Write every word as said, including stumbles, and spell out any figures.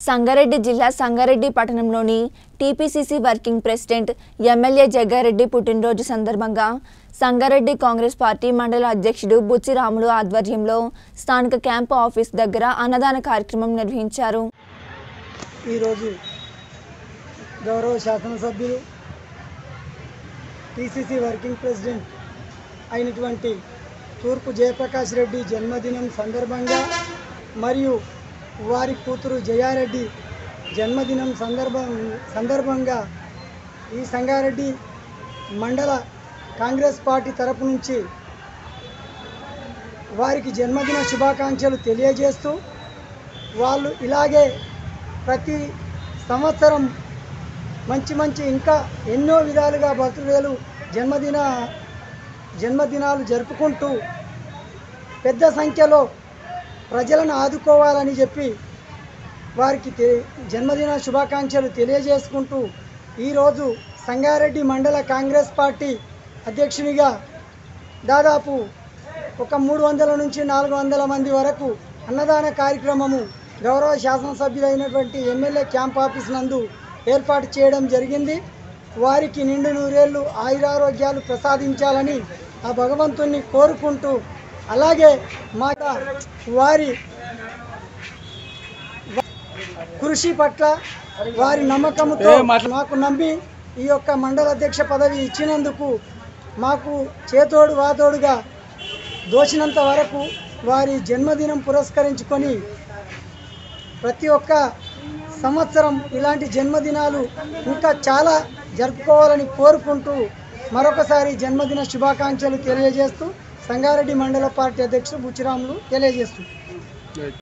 సంగారెడ్డి జిల్లా సంగారెడ్డి పట్టణంలోని TPCC working president MLA Jaggareddy పుట్టినరోజు సందర్భంగా సంగారెడ్డి కాంగ్రెస్ పార్టీ మండల అధ్యక్షుడు బుచ్చి రాములు ఆధ్వర్యంలో స్థానిక క్యాంపు ఆఫీస్ దగ్గర అన్నదాన కార్యక్రమం నిర్వహించారు. ఈరోజు గౌరవ శాసనసభ్యులు టీసీసీ వర్కింగ్ ప్రెసిడెంట్ అయినటువంటి తూర్పు జయప్రకాష్ రెడ్డి జన్మదినం సందర్భంగా మరియు వారి కూతురు జయారెడ్డి జన్మదినం సందర్భం సందర్భంగా ఈ సంగారెడ్డి మండల కాంగ్రెస్ పార్టీ తరపు నుంచి వారికి జన్మదిన శుభాకాంక్షలు తెలియజేస్తూ వాళ్ళు ఇలాగే ప్రతి సంవత్సరం మంచి మంచి ఇంకా ఎన్నో విధాలుగా బర్త్డేలు జన్మదిన జన్మదినాలు జరుపుకుంటూ పెద్ద సంఖ్యలో ప్రజలను ఆదుకోవాలని చెప్పి వారికి జన్మదిన శుభాకాంక్షలు తెలియజేసుకుంటూ ఈరోజు సంగారెడ్డి మండల కాంగ్రెస్ పార్టీ అధ్యక్షునిగా దాదాపు ఒక మూడు వందల నుంచి నాలుగు వందల మంది వరకు అన్నదాన కార్యక్రమము గౌరవ శాసనసభ్యులైనటువంటి ఎమ్మెల్యే క్యాంప్ ఆఫీస్ నందు ఏర్పాటు చేయడం జరిగింది. వారికి నిండు నూరేళ్లు ఆయురారోగ్యాలు ప్రసాదించాలని ఆ భగవంతుణ్ణి కోరుకుంటూ, అలాగే మా వారి కృషి పట్ల వారి నమ్మకంతో మాకు నమ్మి ఈ యొక్క మండల అధ్యక్ష పదవి ఇచ్చినందుకు మాకు చేతోడు వాతోడుగా దోచినంత వరకు వారి జన్మదినం పురస్కరించుకొని ప్రతి ఒక్క సంవత్సరం ఇలాంటి జన్మదినాలు ఇంకా చాలా జరుపుకోవాలని కోరుకుంటూ మరొకసారి జన్మదిన శుభాకాంక్షలు తెలియజేస్తూ సంగారెడ్డి మండల పార్టీ అధ్యక్షుడు బుచ్చిరాములు తెలియజేస్తూ